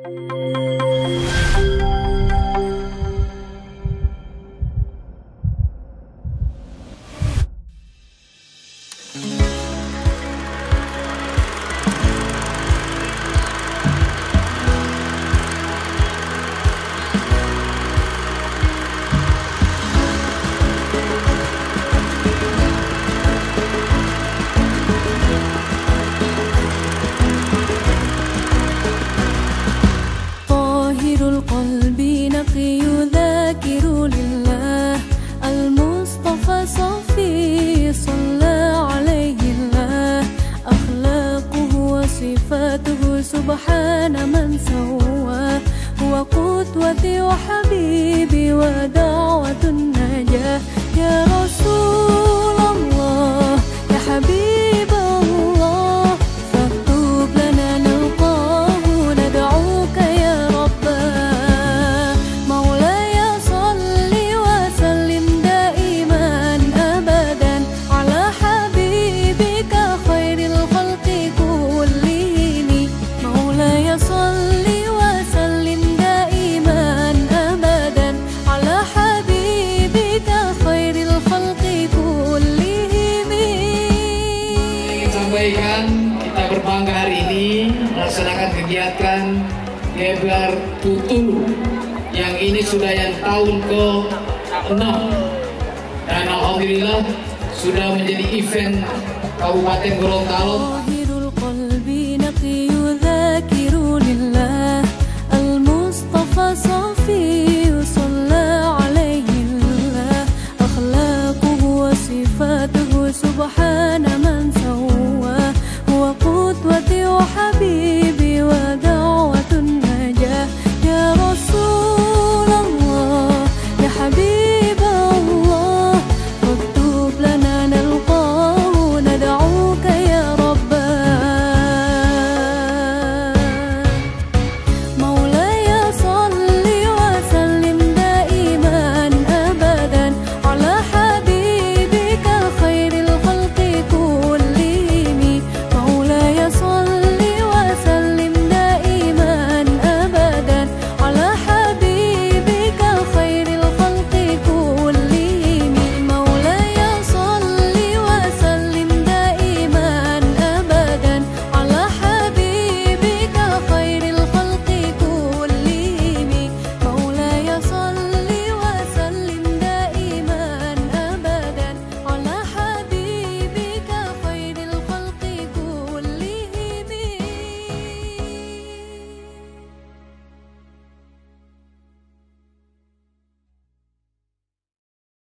القلب نقي ذاكر لله المصطفى صفي صلى عليه الله أخلاقه وصفاته سبحان من سواه هو قدوتي وحبيبي ودعوة النجاة يا رسول الله يا حبيب الله فاكتب لنا نلقاه ندعوك يا رب kita berbangga hari ini melaksanakan kegiatan Geblar Tutulu yang ini sudah yang tahun ke-6 dan alhamdulillah sudah menjadi event Kabupaten Gorontalo.